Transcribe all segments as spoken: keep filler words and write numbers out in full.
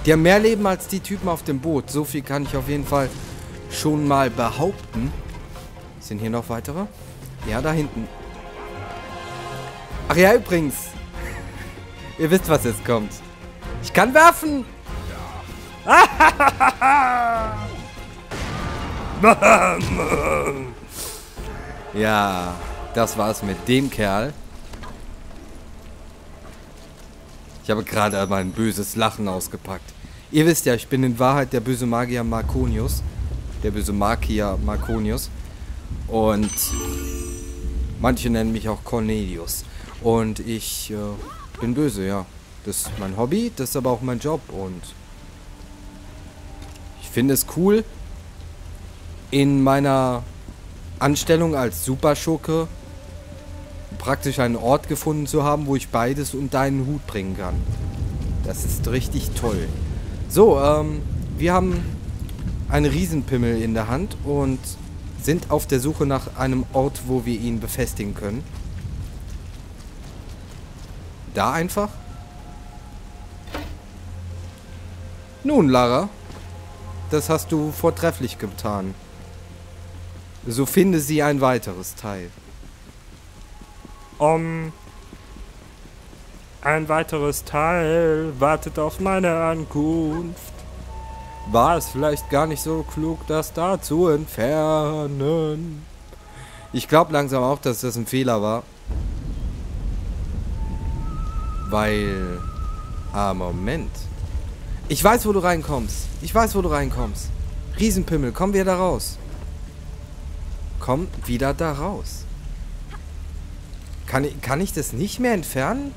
Die haben mehr Leben als die Typen auf dem Boot. So viel kann ich auf jeden Fall schon mal behaupten. Sind hier noch weitere? Ja, da hinten. Ach ja, übrigens. Ihr wisst, was jetzt kommt. Ich kann werfen! Ja, das war's mit dem Kerl. Ich habe gerade mein böses Lachen ausgepackt. Ihr wisst ja, ich bin in Wahrheit der böse Magier Marconius. Der böse Magier Marconius. Und manche nennen mich auch Cornelius. Und ich äh, bin böse, ja. Das ist mein Hobby, das ist aber auch mein Job. Und ich finde es cool, in meiner Anstellung als Superschurke praktisch einen Ort gefunden zu haben, wo ich beides unter einen Hut bringen kann. Das ist richtig toll. So, ähm, wir haben einen Riesenpimmel in der Hand und sind auf der Suche nach einem Ort, wo wir ihn befestigen können. Da einfach? Nun, Lara, das hast du vortrefflich getan. So finde sie ein weiteres Teil. Um, ein weiteres Teil wartet auf meine Ankunft. War es vielleicht gar nicht so klug, das da zu entfernen? Ich glaube langsam auch, dass das ein Fehler war. Weil... Ah, Moment. Ich weiß, wo du reinkommst. Ich weiß, wo du reinkommst. Riesenpimmel, komm wieder da raus. Komm wieder da raus. Kann ich, kann ich das nicht mehr entfernen?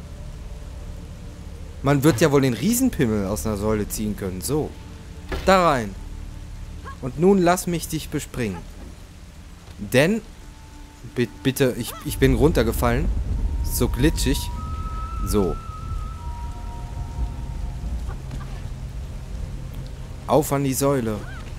Man wird ja wohl den Riesenpimmel aus einer Säule ziehen können. So. Da rein. Und nun lass mich dich bespringen. Denn... Bitte, ich, ich bin runtergefallen. So glitschig. So. Auf an die Säule.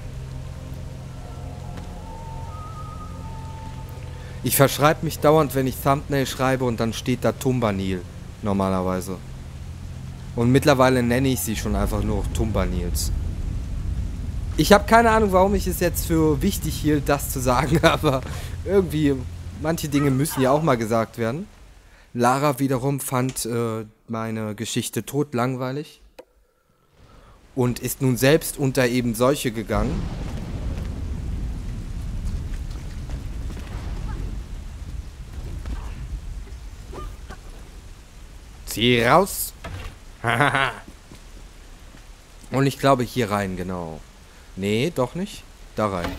Ich verschreibe mich dauernd, wenn ich Thumbnail schreibe und dann steht da Tumbanil. Normalerweise. Und mittlerweile nenne ich sie schon einfach nur Tumbanils. Ich habe keine Ahnung, warum ich es jetzt für wichtig hielt, das zu sagen, aber irgendwie, manche Dinge müssen ja auch mal gesagt werden. Lara wiederum fand äh, meine Geschichte totlangweilig und ist nun selbst unter eben solche gegangen. Zieh raus. Und ich glaube hier rein, genau. Nee, doch nicht. Da rein.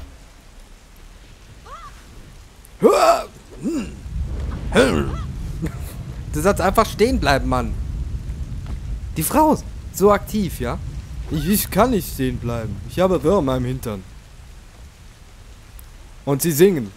Du sollst einfach stehen bleiben, Mann. Die Frau ist so aktiv, ja? Ich, ich kann nicht stehen bleiben. Ich habe Würmer im Hintern. Und sie singen.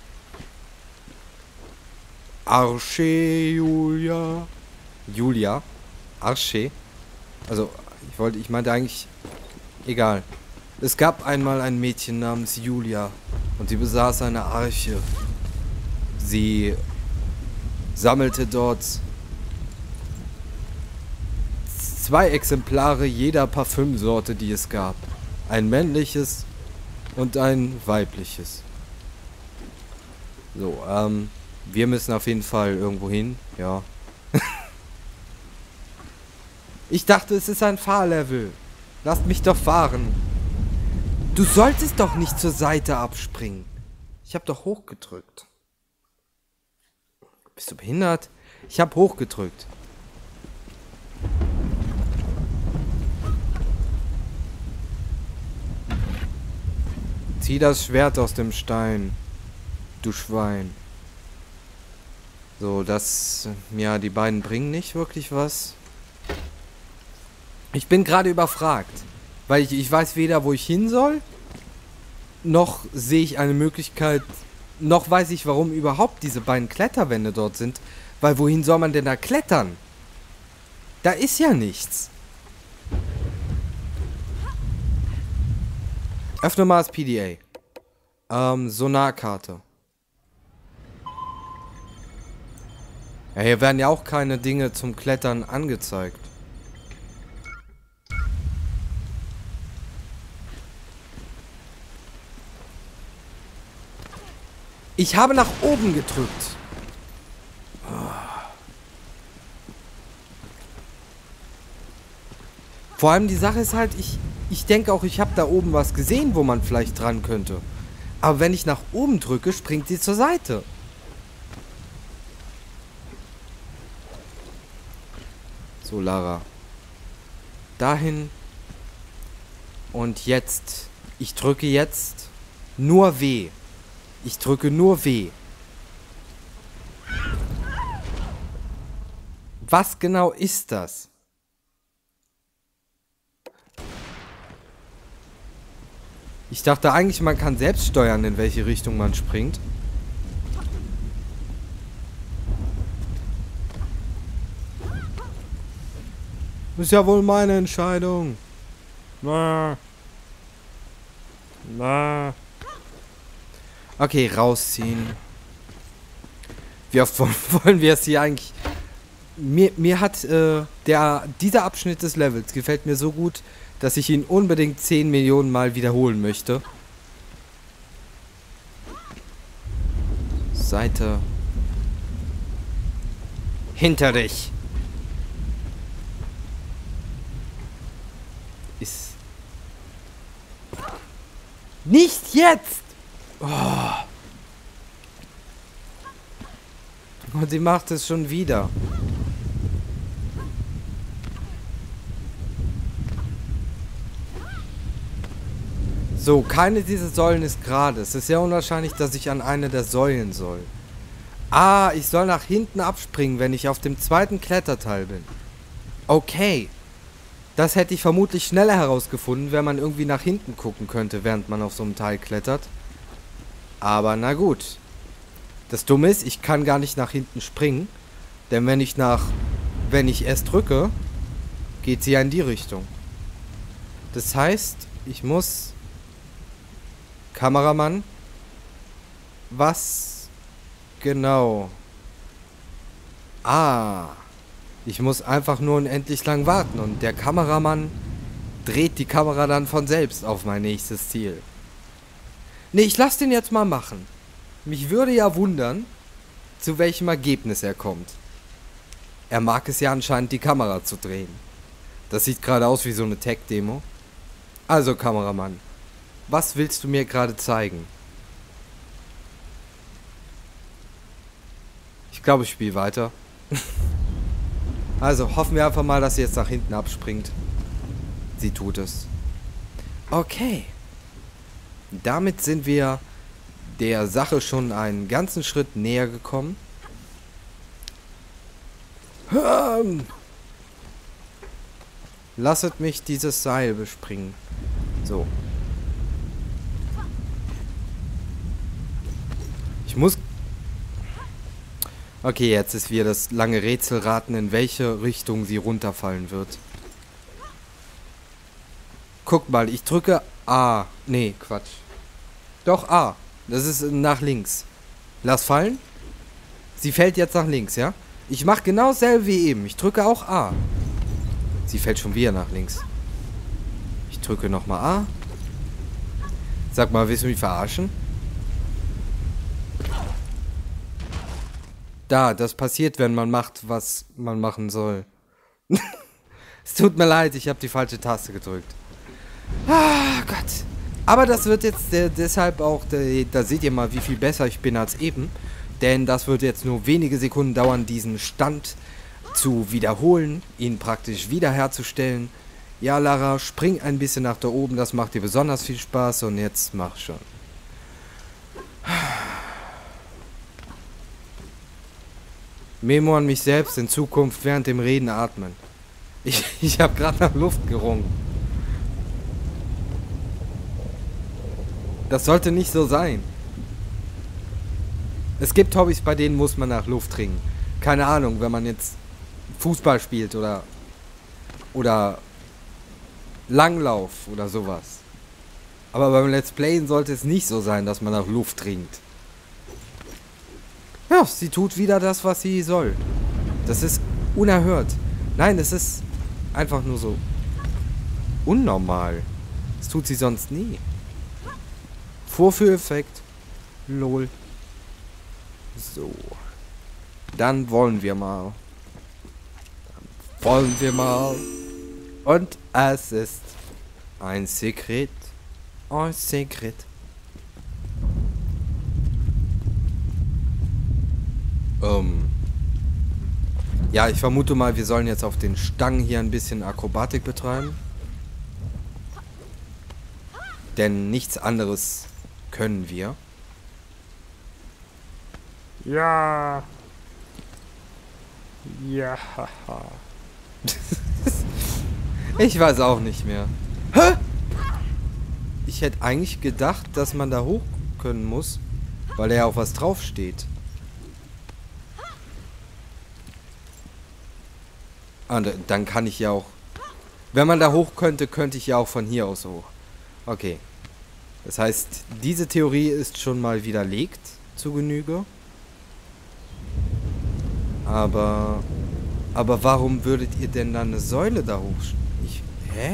Arche, Julia. Julia. Arche. Also, ich wollte, ich meinte eigentlich... Egal. Es gab einmal ein Mädchen namens Julia. Und sie besaß eine Arche. Sie sammelte dort zwei Exemplare jeder Parfümsorte, die es gab. Ein männliches und ein weibliches. So, ähm, wir müssen auf jeden Fall irgendwo hin, ja. Ich dachte, es ist ein Fahrlevel. Lasst mich doch fahren. Du solltest doch nicht zur Seite abspringen. Ich habe doch hochgedrückt. Bist du behindert? Ich habe hochgedrückt. Zieh das Schwert aus dem Stein, du Schwein. So, das... Ja, die beiden bringen nicht wirklich was. Ich bin gerade überfragt. Weil ich, ich weiß weder, wo ich hin soll, noch sehe ich eine Möglichkeit, noch weiß ich, warum überhaupt diese beiden Kletterwände dort sind. Weil wohin soll man denn da klettern? Da ist ja nichts. Öffne mal das P D A. Ähm, Sonarkarte. Ja, hier werden ja auch keine Dinge zum Klettern angezeigt. Ich habe nach oben gedrückt. Vor allem die Sache ist halt, ich, ich denke auch, ich habe da oben was gesehen, wo man vielleicht dran könnte. Aber wenn ich nach oben drücke, springt sie zur Seite. So, Lara. Dahin. Und jetzt. Ich drücke jetzt nur W. Ich drücke nur W. Was genau ist das? Ich dachte eigentlich, man kann selbst steuern, in welche Richtung man springt. Ist ja wohl meine Entscheidung. Na. Na. Okay, rausziehen. Wie oft wollen wir es hier eigentlich... Mir, mir hat äh, der, dieser Abschnitt des Levels gefällt mir so gut, dass ich ihn unbedingt zehn Millionen Mal wiederholen möchte. Seite. Hinter dich. Ist... Nicht jetzt! Oh. Und sie macht es schon wieder. So, keine dieser Säulen ist gerade. Es ist sehr unwahrscheinlich, dass ich an eine der Säulen soll. Ah, ich soll nach hinten abspringen, wenn ich auf dem zweiten Kletterteil bin. Okay. Das hätte ich vermutlich schneller herausgefunden, wenn man irgendwie nach hinten gucken könnte, während man auf so einem Teil klettert. Aber na gut. Das Dumme ist, ich kann gar nicht nach hinten springen. Denn wenn ich nach... Wenn ich S drücke, geht sie ja in die Richtung. Das heißt, ich muss... Kameramann? Was genau? Ah. Ich muss einfach nur unendlich lang warten und der Kameramann dreht die Kamera dann von selbst auf mein nächstes Ziel. Ne, ich lass den jetzt mal machen. Mich würde ja wundern, zu welchem Ergebnis er kommt. Er mag es ja anscheinend, die Kamera zu drehen. Das sieht gerade aus wie so eine Tech-Demo. Also, Kameramann. Was willst du mir gerade zeigen? Ich glaube, ich spiele weiter. Also, hoffen wir einfach mal, dass sie jetzt nach hinten abspringt. Sie tut es. Okay. Damit sind wir der Sache schon einen ganzen Schritt näher gekommen. Ähm. Lasset mich dieses Seil bespringen. So. Ich muss... Okay, jetzt ist wieder das lange Rätselraten, in welche Richtung sie runterfallen wird. Guck mal, ich drücke A. Nee, Quatsch. Doch, A. Das ist nach links. Lass fallen. Sie fällt jetzt nach links, ja? Ich mache genau dasselbe wie eben. Ich drücke auch A. Sie fällt schon wieder nach links. Ich drücke nochmal A. Sag mal, willst du mich verarschen? Da, das passiert, wenn man macht, was man machen soll. Es tut mir leid, ich habe die falsche Taste gedrückt. Ah, Gott. Aber das wird jetzt äh, deshalb auch, äh, da seht ihr mal, wie viel besser ich bin als eben. Denn das wird jetzt nur wenige Sekunden dauern, diesen Stand zu wiederholen, ihn praktisch wiederherzustellen. Ja, Lara, spring ein bisschen nach da oben, das macht dir besonders viel Spaß und jetzt mach schon. Memo an mich selbst, in Zukunft während dem Reden atmen. Ich, ich habe gerade nach Luft gerungen. Das sollte nicht so sein. Es gibt Hobbys, bei denen muss man nach Luft ringen. Keine Ahnung, wenn man jetzt Fußball spielt oder oder Langlauf oder sowas. Aber beim Let's Playen sollte es nicht so sein, dass man nach Luft ringt. Ja, sie tut wieder das, was sie soll. Das ist unerhört. Nein, es ist einfach nur so unnormal. Das tut sie sonst nie. Vorführeffekt. Lol. So. Dann wollen wir mal. Dann wollen wir mal. Und es ist ein Sekret. Ein Sekret. Ähm. Ja, ich vermute mal, wir sollen jetzt auf den Stangen hier ein bisschen Akrobatik betreiben. Denn nichts anderes können wir. Ja. Ja. Ich weiß auch nicht mehr. Hä? Ich hätte eigentlich gedacht, dass man da hoch können muss, weil da ja auch was draufsteht. Ah, dann kann ich ja auch... Wenn man da hoch könnte, könnte ich ja auch von hier aus hoch. Okay. Das heißt, diese Theorie ist schon mal widerlegt zu Genüge. Aber... Aber warum würdet ihr denn dann eine Säule da hoch... Ich... Hä?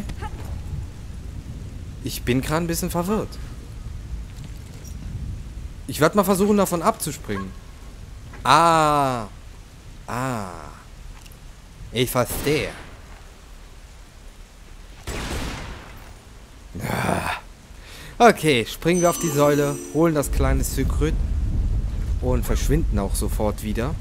Ich bin gerade ein bisschen verwirrt. Ich werde mal versuchen, davon abzuspringen. Ah. Ah. Ich verstehe. Ah. Okay, springen wir auf die Säule, holen das kleine Sekret und verschwinden auch sofort wieder.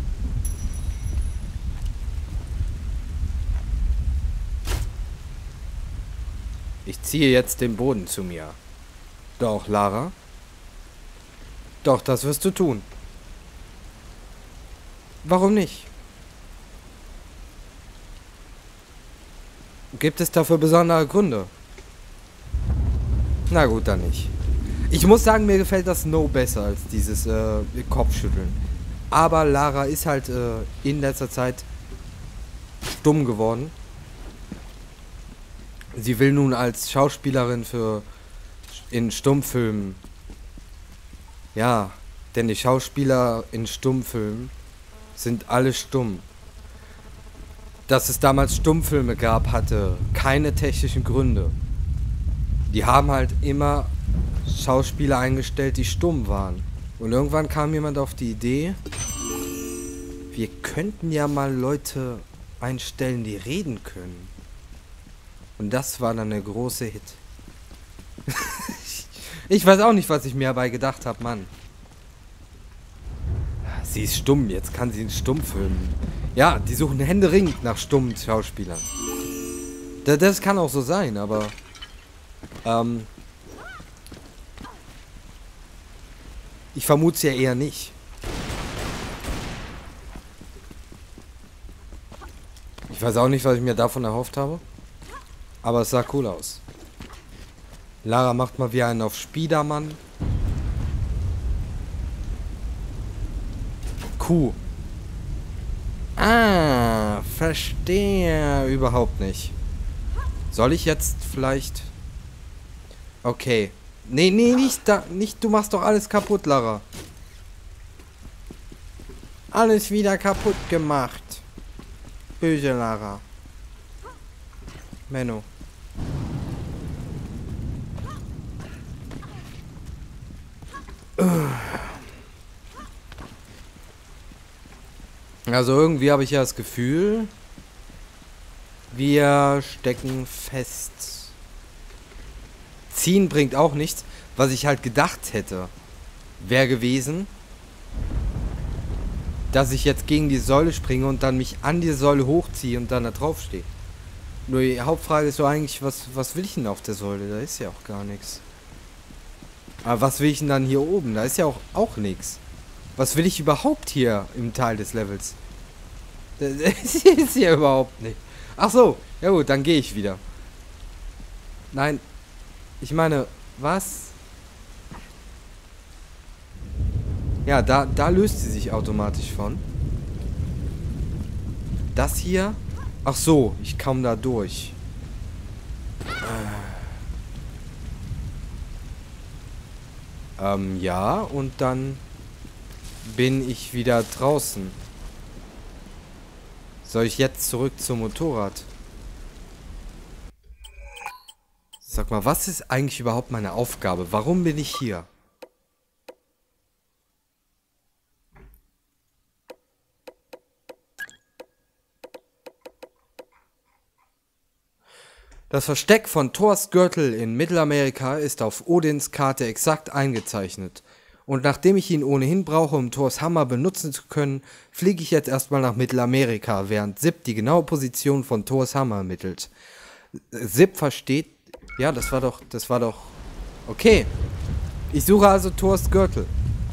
Ich ziehe jetzt den Boden zu mir. Doch, Lara? Doch, das wirst du tun. Warum nicht? Gibt es dafür besondere Gründe? Na gut, dann nicht. Ich muss sagen, mir gefällt das No besser als dieses äh, Kopfschütteln. Aber Lara ist halt äh, in letzter Zeit stumm geworden. Sie will nun als Schauspielerin für in Stummfilmen. Ja, denn die Schauspieler in Stummfilmen sind alle stumm. Dass es damals Stummfilme gab, hatte keine technischen Gründe. Die haben halt immer Schauspieler eingestellt, die stumm waren. Und irgendwann kam jemand auf die Idee, wir könnten ja mal Leute einstellen, die reden können. Und das war dann der große Hit. Ich weiß auch nicht, was ich mir dabei gedacht habe, Mann. Sie ist stumm, jetzt kann sie einen Stummfilm. Ja, die suchen händeringend nach stummen Schauspielern. Das, das kann auch so sein, aber... Ähm... Ich vermute es ja eher nicht. Ich weiß auch nicht, was ich mir davon erhofft habe. Aber es sah cool aus. Lara macht mal wieder einen auf Spidermann. Kuh. Ah, verstehe überhaupt nicht. Soll ich jetzt vielleicht... Okay. Nee, nee, nicht da. Nicht, du machst doch alles kaputt, Lara. Alles wieder kaputt gemacht. Böse Lara. Menno. Also irgendwie habe ich ja das Gefühl, wir stecken fest. Ziehen bringt auch nichts. Was ich halt gedacht hätte, wäre gewesen, dass ich jetzt gegen die Säule springe und dann mich an die Säule hochziehe und dann da drauf stehe. Nur die Hauptfrage ist so eigentlich, was, was will ich denn auf der Säule? Da ist ja auch gar nichts. Aber was will ich denn dann hier oben? Da ist ja auch, auch nichts. Was will ich überhaupt hier im Teil des Levels? Das ist hier überhaupt nicht. Ach so, ja gut, dann gehe ich wieder. Nein, ich meine, was? Ja, da, da löst sie sich automatisch von. Das hier? Ach so, ich komme da durch. Äh. Ähm, ja, und dann bin ich wieder draußen. Soll ich jetzt zurück zum Motorrad? Sag mal, was ist eigentlich überhaupt meine Aufgabe? Warum bin ich hier? Das Versteck von Thors Gürtel in Mittelamerika ist auf Odins Karte exakt eingezeichnet. Und nachdem ich ihn ohnehin brauche, um Thors Hammer benutzen zu können, fliege ich jetzt erstmal nach Mittelamerika, während Sip die genaue Position von Thors Hammer ermittelt. Sip versteht... Ja, das war doch... Das war doch... Okay. Ich suche also Thors Gürtel.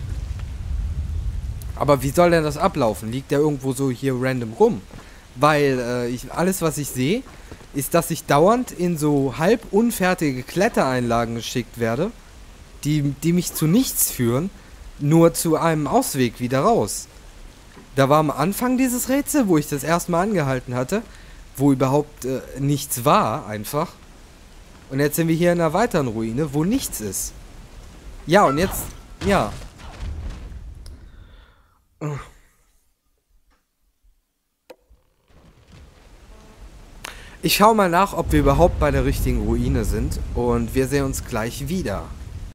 Aber wie soll denn das ablaufen? Liegt der irgendwo so hier random rum? Weil äh, ich, alles, was ich sehe, ist, dass ich dauernd in so halb unfertige Klettereinlagen geschickt werde, die, die mich zu nichts führen, nur zu einem Ausweg wieder raus. Da war am Anfang dieses Rätsel, wo ich das erste Mal angehalten hatte, wo überhaupt äh, nichts war, einfach. Und jetzt sind wir hier in einer weiteren Ruine, wo nichts ist. Ja, und jetzt, ja. Ich schau mal nach, ob wir überhaupt bei der richtigen Ruine sind und wir sehen uns gleich wieder.